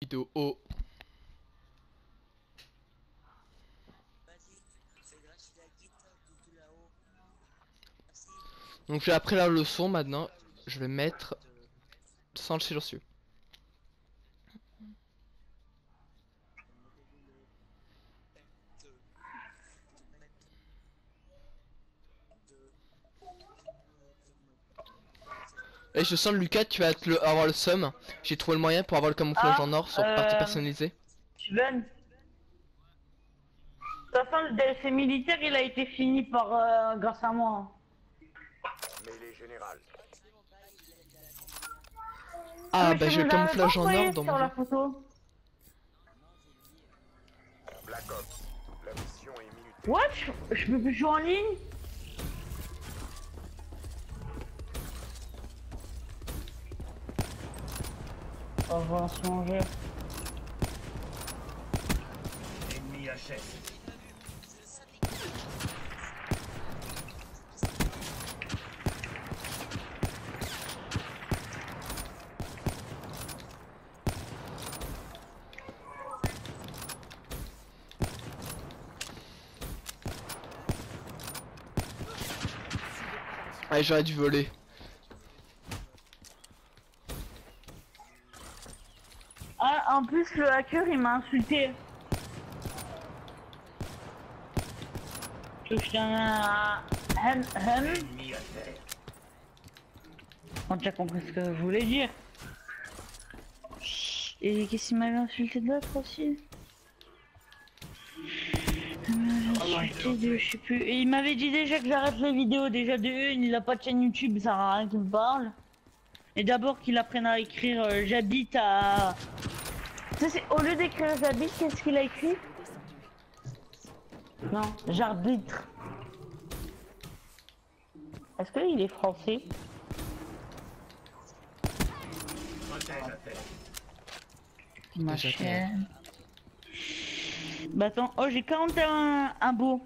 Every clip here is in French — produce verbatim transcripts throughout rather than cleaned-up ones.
Vidéo haut. Donc j'ai appris la leçon maintenant. Je vais mettre sans le silencieux. Et je sens Lucas, tu vas te le, avoir le seum. J'ai trouvé le moyen pour avoir le camouflage Ah, en or sur euh, partie personnalisée. Steven. De toute façon, le D L C militaire, il a été fini par euh, grâce à moi. Mais les générales. Ah Mais bah je j'ai vous le l'avais pas camouflage en or envoyé dans sur mon la jeu. photo. Black Ops. La mission est minutée. What? Je, je peux plus jouer en ligne? On va se manger. Ennemi achète. Ouais, j'aurais dû voler. Ah, en plus, le hacker, il m'a insulté. Je suis un... Hem, hem. Ennemi à terre. On t'a compris ce que je voulais dire. Et qu'est-ce qu'il m'avait insulté d'autre aussi? Il m'avait insulté de, je sais plus. Et il m'avait dit déjà que j'arrête les vidéos. Déjà de une, il a pas de chaîne YouTube, ça sert à rien qu'il me parle. Et d'abord qu'il apprenne à écrire euh, j'habite à... Tu sais, au lieu d'écrire j'habite, qu'est-ce qu'il a écrit? Non, j'arbitre. Est-ce qu'il est français? Protège à terre. Ma Déjà chaîne. Bah attends, oh j'ai quarante et un un beau.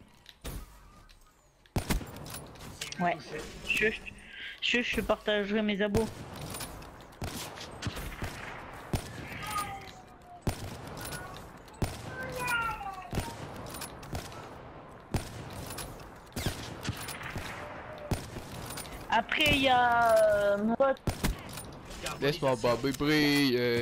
Ouais. Je, je, je partagerai mes abos. Après il y a euh, mon pote. Laisse-moi Bobby briller.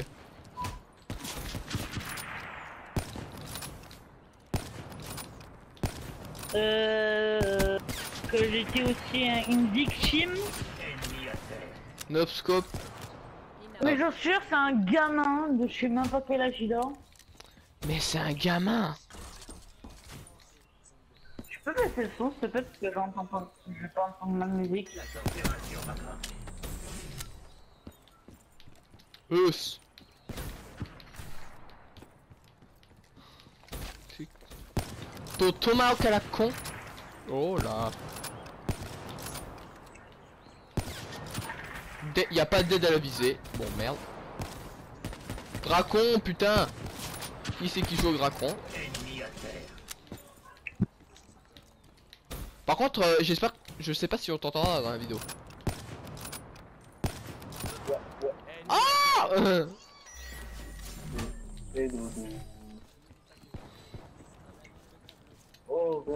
Euh, que j'étais aussi un- une victime. Ennemi à terre. Nobscope. Mais j'en suis sûr c'est un gamin de je sais même pas quel âge il a. Mais c'est un gamin. Je peux baisser le son s'il te plaît parce que j'entends pas. Je vais pas entendre ma musique. La température va grimper. Ous. Ton tomahawk à la con. Oh là. D y a pas d'aide à la visée. Bon merde. Dracon putain. Qui c'est qui joue au Dracon? Ennemi à terre. Par contre euh, j'espère que... Je sais pas si on t'entendra dans la vidéo. Ah euh. Oh,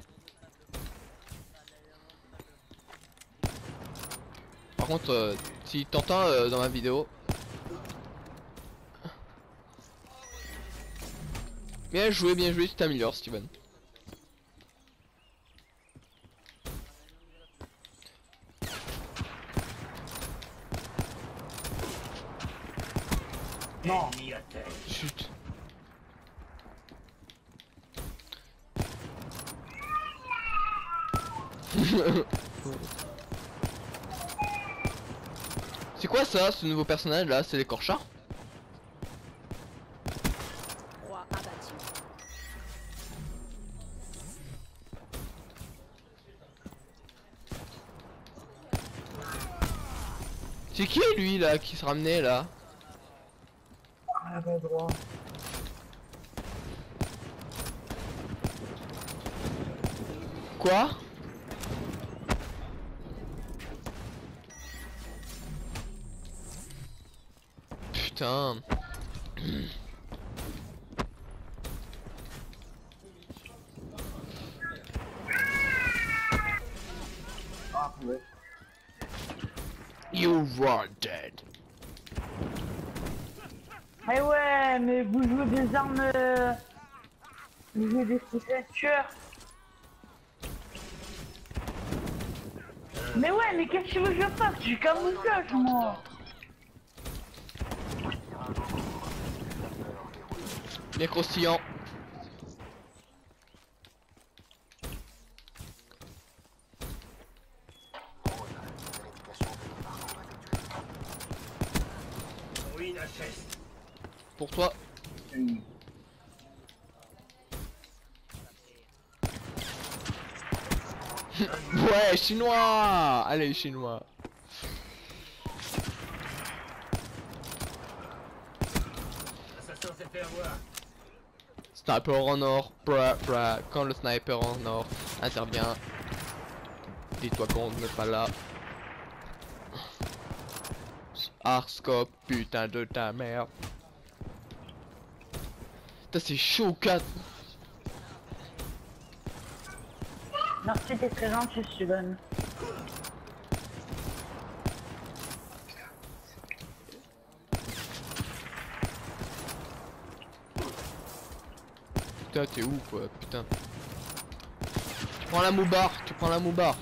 Par contre euh, si t'entends euh, dans ma vidéo. Bien joué, bien joué, tu t'améliores Steven. non. Ennemi à terre. Chut. C'est quoi ça, ce nouveau personnage là? C'est l'écorchard? Roi abattu. C'est qui lui là qui se ramenait là? Ah, pas droit. Quoi? Putain. Ah, ouais. You are dead. Mais ouais, mais vous jouez des armes... euh, Vous jouez des signatures. Mais ouais, mais qu'est-ce que tu veux que je fasse? Je suis camouflage, moi. Les croustillants. Ruine à chest. Pour toi. Hum. Ouais, chinois. Allez, chinois. L'assassin s'est fait avoir. Sniper en or. Bra, bra. Quand le sniper en or intervient, dis-toi qu'on n'est pas là. Arscope, putain de ta mère. Putain, c'est chaud, quatre. Merci, t'es très gentil, Steven. Putain, t'es où, quoi, putain. Tu prends la moubarde, tu prends la moubarde.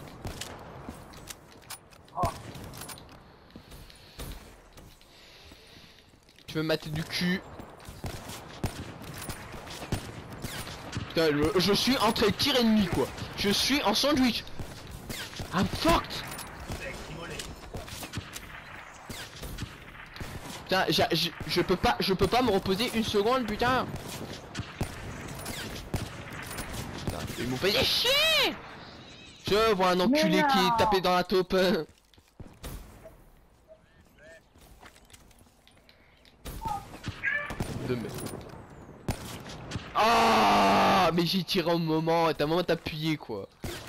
Tu veux mater du cul. Putain, je, je suis entre tir ennemi, quoi. Je suis en sandwich. I'm fucked. Mec, immolé. Putain, j'ai- j'ai- je peux pas, je peux pas me reposer une seconde, putain. Putain, ils m'ont fait chier. Je vois un enculé Mais qui non. est tapé dans la taupe. De me... Ah, mais j'ai tiré au moment, et t'as un moment t'appuyer quoi.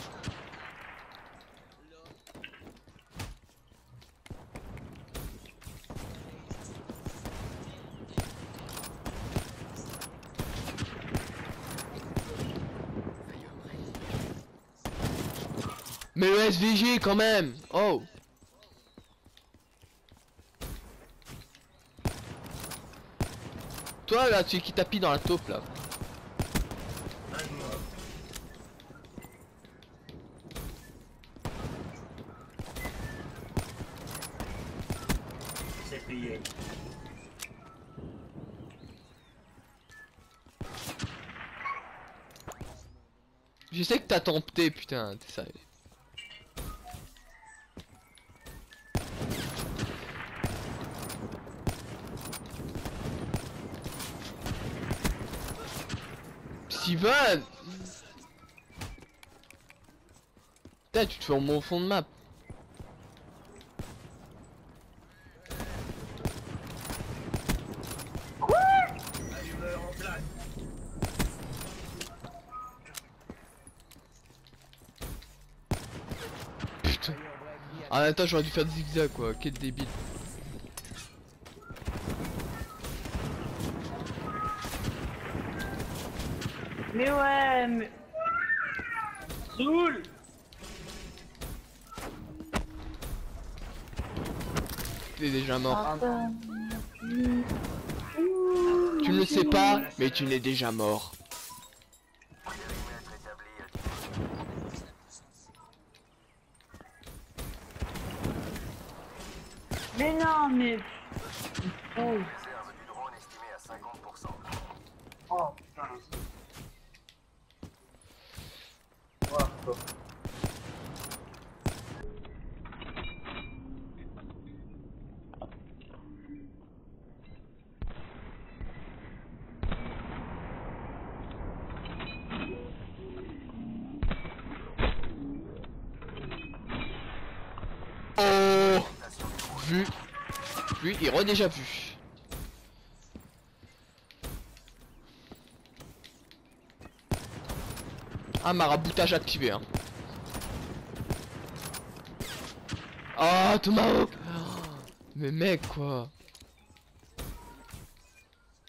Mais le S V G quand même. Oh. Toi là, tu es qui tapis dans la taupe là. Un de mort. C'est plié. Je sais que t'as tenté putain, t'es sérieux. Steven! Putain, tu te fais en mon fond de map. Allumeur en place. Putain. En même temps, j'aurais dû faire des zigzags quoi, quel débile. Mais ouais, mais... Soul. T'es déjà mort. Attends. Tu ne le sais pas, mais tu n'es déjà mort. Mais non, mais... Oh. Oh, putain. Voilà, stop. Oh, vu, vu et redéja vu. Ah, maraboutage activé hein. Ah, Tomahawk. Mais mec quoi.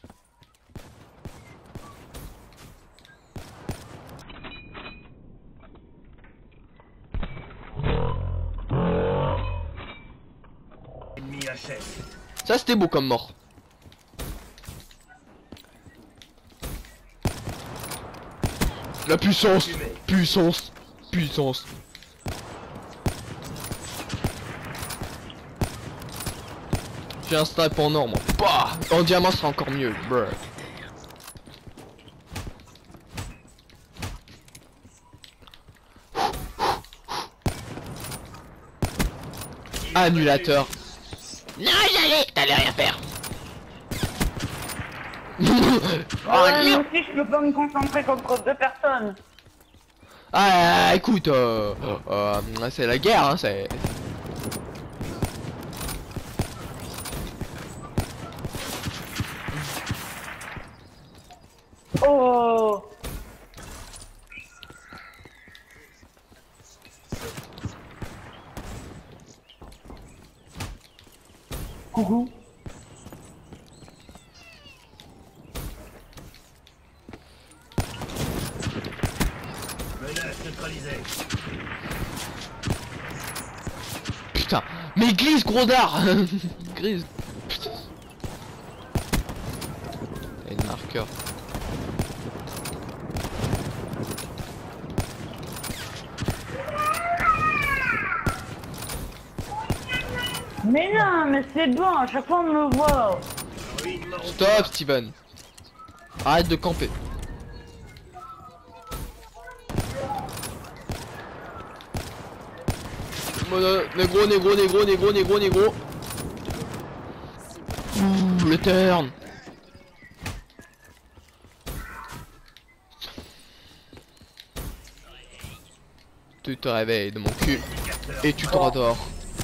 richesse. Ça c'était beau comme mort. La puissance, puissance, puissance. J'ai un snipe en or moi. Bah, en diamant sera encore mieux. Bruh. Annulateur. Non, j'allais, t'allais rien faire. Oh, Ouais, non. moi aussi, je peux pas me concentrer contre deux personnes. Ah, écoute, euh, euh, c'est la guerre, hein, c'est. Oh. Coucou. Menace neutralisée. Putain, mais glisse, gros dard. Grise. Putain. Il y a une marqueur. Mais non, mais c'est bon, à chaque fois on me voit. Stop, Steven. Arrête de camper. Mono, négro, négro, négro, négro, négro, négro. Ouh, le turn. Tu te réveilles de mon cul et tu te rendors.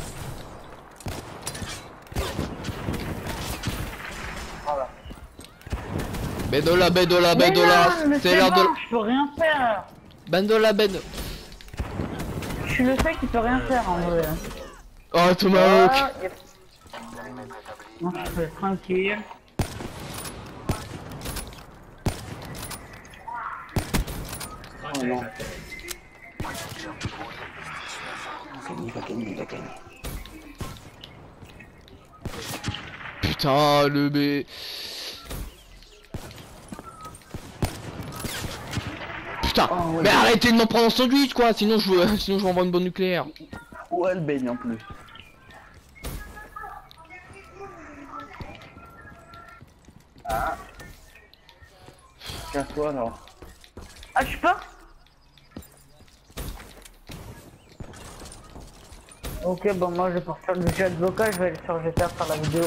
Voilà. Bendola, Bendola, Mais Bendola, non, mais c'est c'est l'heure de... bon, je peux rien faire. Bendola, Ben... Je suis le fait qu'il peut rien faire en vrai. Oh, Tomahawk. Ah, y a- Non, je peux être tranquille. Stratège à terre. Il va gagner, il va gagner. Putain, le B... Putain, Oh, ouais. mais arrêtez de m'en prendre en sandwich, quoi, sinon je, sinon je vais envoyer une bombe nucléaire. Ouais, elle baigne en plus. Ah. Casse-toi alors. Ah, je peux? Ok, bon, moi je vais partir du chat vocal, je vais aller sur G T A faire la vidéo.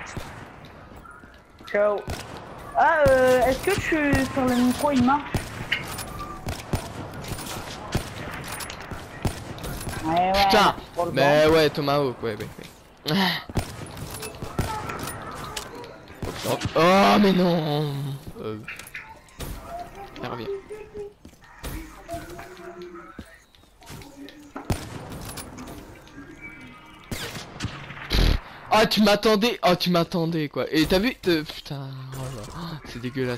Ciao. Ah, euh, est-ce que tu sur le micro il marche? Ouais, ouais. Putain, pour le mais ouais, Tomahawk, ouais, ouais, ouais. Oh, mais non. Euh... Elle revient. Ah, tu m'attendais, oh tu m'attendais quoi. Et t'as vu, euh, putain, oh là, oh, c'est dégueulasse.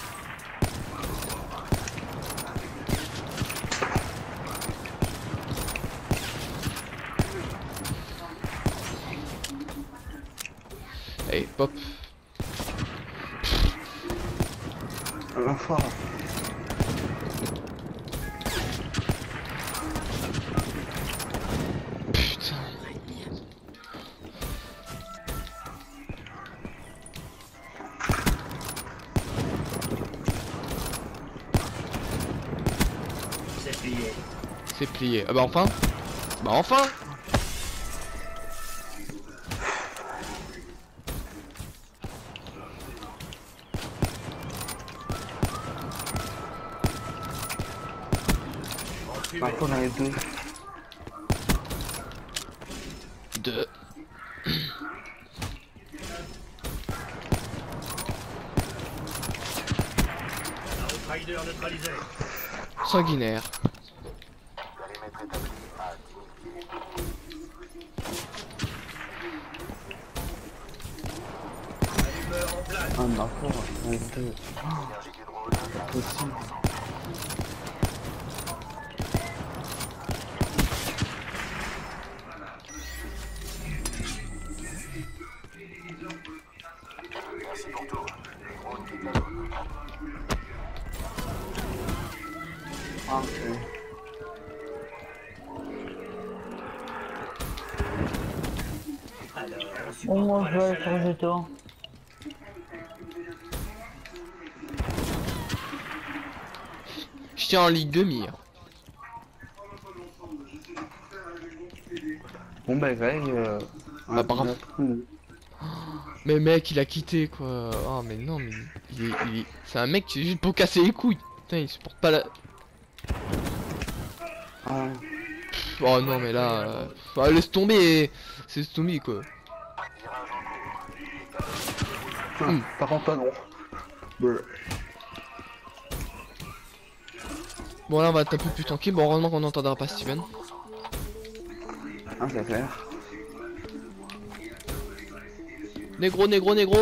Allez, pop. Enfin. Putain. C'est plié. C'est plié. Ah bah enfin. Bah enfin. Par contre, on a les deux. Deux. Outrider neutralisé. Sanguinaire. Allumeur en place. Ah, ma foi, on a les deux. Oh, c'est pas possible. Ah, ok. Alors, on Au supporte moins, pas je vais la aller sur chaleur. Jeto. Je tiens en Ligue deux mire. Bon bah Greg, euh, Bah, un bravo. notre- Mais mec, il a quitté quoi. Oh mais non, mais il est, il est... c'est un mec qui est juste pour casser les couilles. Putain, il supporte pas la. Ah, Oh non, mais là, euh... ah, laisse tomber, c'est tomber quoi. hum, par contre pas non. Brr. Bon là, on va être un peu plus tranquille. Bon, heureusement qu'on n'entendra pas Steven. Ah c'est clair. Négro, négro, négro,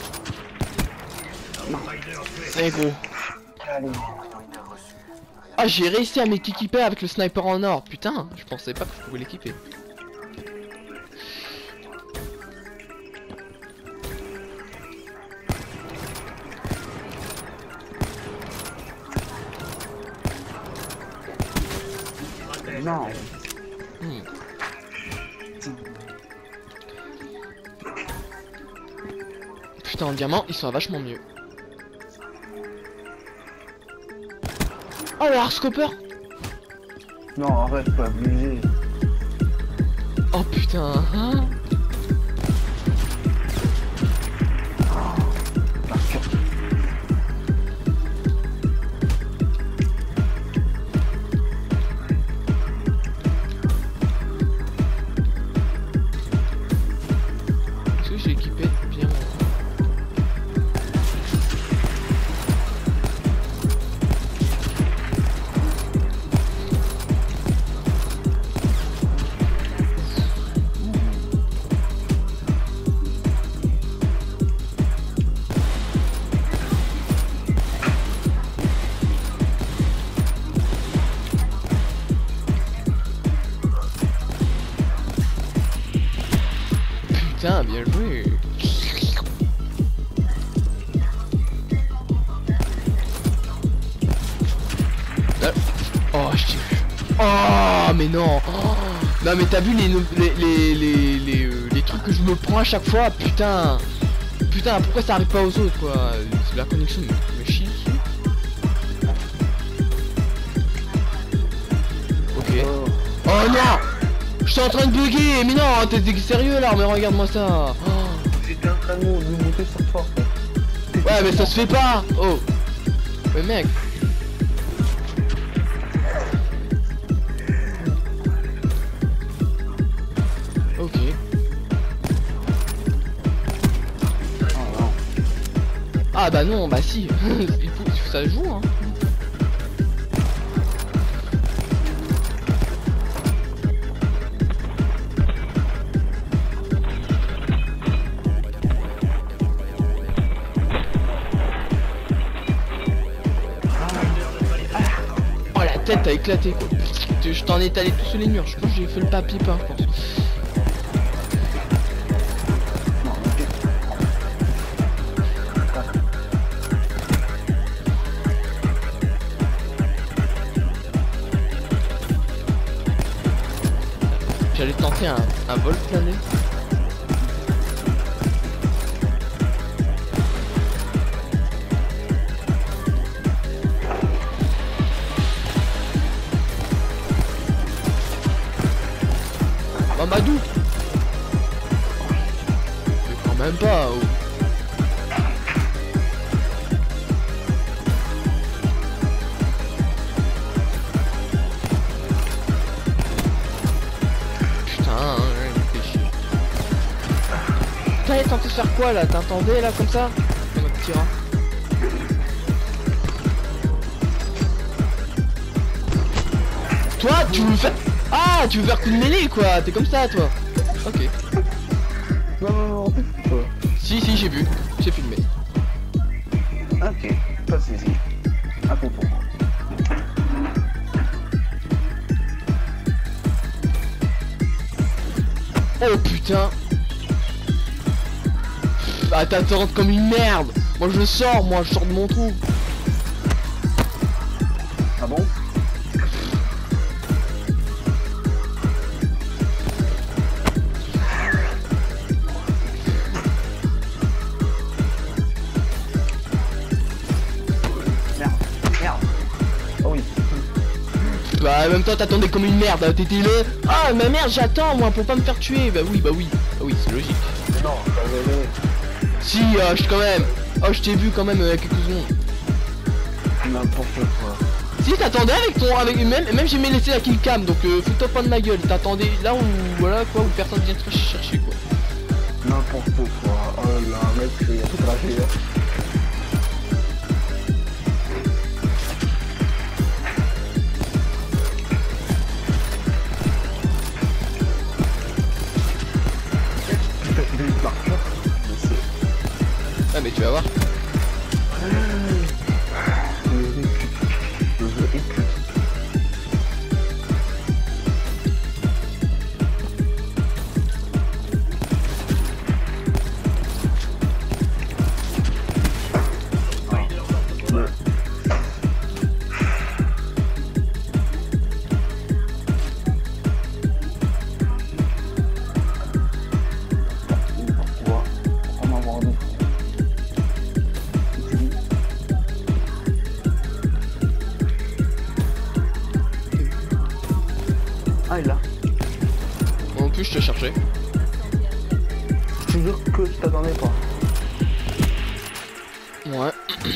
négro. Allez. Ah, j'ai réussi à m'équiper avec le sniper en or. Putain, je pensais pas que je pouvais l'équiper. Non. Hmm. Putain, en diamant, ils sont vachement mieux. Oh, le hardscoper. Non, arrête, pas abuser. Oh putain, hein. Est-ce que j'ai équipé bien mon... Putain, bien joué. Euh, Oh, je t'ai vu. Oh, mais non. Oh. Non, mais t'as vu les, les, les, les, les, euh, les trucs que je me prends à chaque fois. Putain. Putain, pourquoi ça arrive pas aux autres, quoi. C'est la connexion me, me chie dessus. Ok. Oh. Oh non. Je suis en train de bugger. Mais non, t'es sérieux là. Mais regarde-moi ça. Oh. J'étais en train de nous monter sur toi. Ouais, mais ça se fait pas. Oh. Mais mec. Ok. Oh non. Ah bah non, bah si. Il faut que ça joue, hein. Oh, la tête a éclaté quoi. Je t'en ai étalé tout sur les murs. Je pense que j'ai fait le papier peint, je pense. Non, ok. J'allais tenter un, un vol plané. Mamadou. Mais quand même pas. Oh. Putain, hein, il me fait chier. Putain, il est tenté de faire quoi là? T'entendais là comme ça? Comme un petit rat. Toi, tu veux faire... Ah, tu veux faire coup de mêlée quoi? T'es comme ça toi. Ok. Non, non, non. Oh. Si, si, j'ai vu. J'ai filmé. Ok, pas de soucis. À propos. Oh putain. Bah t'attends comme une merde. Moi je sors, moi je sors de mon trou. Ah bon? Merde, merde. Oh oui. Bah en même temps t'attendais comme une merde, t'étais là. Ah ma merde j'attends moi pour pas me faire tuer. Bah oui bah oui. Bah oui c'est logique. Non, t'avais Si euh, je quand même. Oh je t'ai vu quand même euh, quelques secondes. n'importe quoi. Si t'attendais avec ton avec même même j'ai laissé la kill cam donc euh, fous-toi pas de ma gueule. T'attendais là où voilà quoi où personne vient te chercher quoi. N'importe quoi. Oh là, mec, il y a toute la vie. Ah mais tu vas voir. Ah, il est là. En plus je te cherchais. Je te jure que je t'attendais pas. Ouais.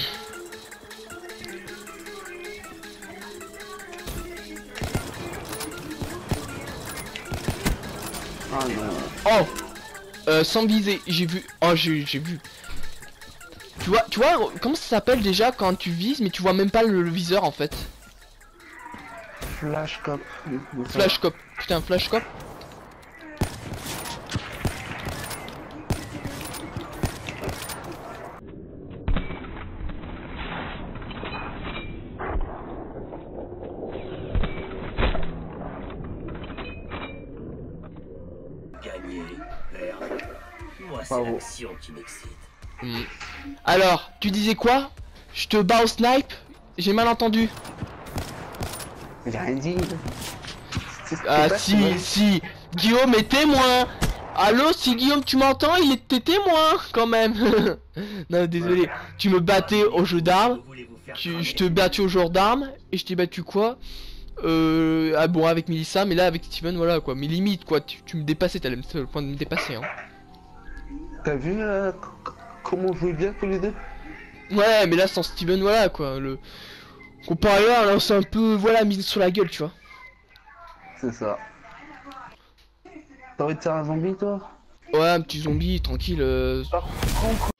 Ah non. Oh euh, sans viser, j'ai vu. Oh j'ai j'ai vu. Tu vois, tu vois, comment ça s'appelle déjà quand tu vises mais tu vois même pas le, le viseur en fait. Flash cop. Flash cop. Putain flash cop. Gagner, perdre. Moi, c'est Bravo. l'action qui m'excite. Hmm. Alors, tu disais quoi? Je te bats au snipe? J'ai mal entendu. J'ai rien dit. C'est- c'est Ah pas- si, si. Guillaume est témoin. Allô, si Guillaume tu m'entends, il était témoin quand même. Non, désolé. Tu me battais au jeu d'armes. Vous voulez vous faire Tu, cramer je te battu au jeu d'armes. Et je t'ai battu quoi? Euh... Ah bon, avec Melissa, mais là avec Steven, voilà quoi. Mais limite quoi, tu, tu me dépassais, t'allais me- le point de me dépasser hein. T'as vu euh, c- c- comment on jouait bien tous les deux? Ouais, mais là sans Steven, voilà quoi. Le... Comparé là, là c'est un peu, voilà, mise sur la gueule, tu vois. C'est ça. T'as envie de faire un zombie toi? Ouais, un petit zombie, tranquille. Euh... Par contre,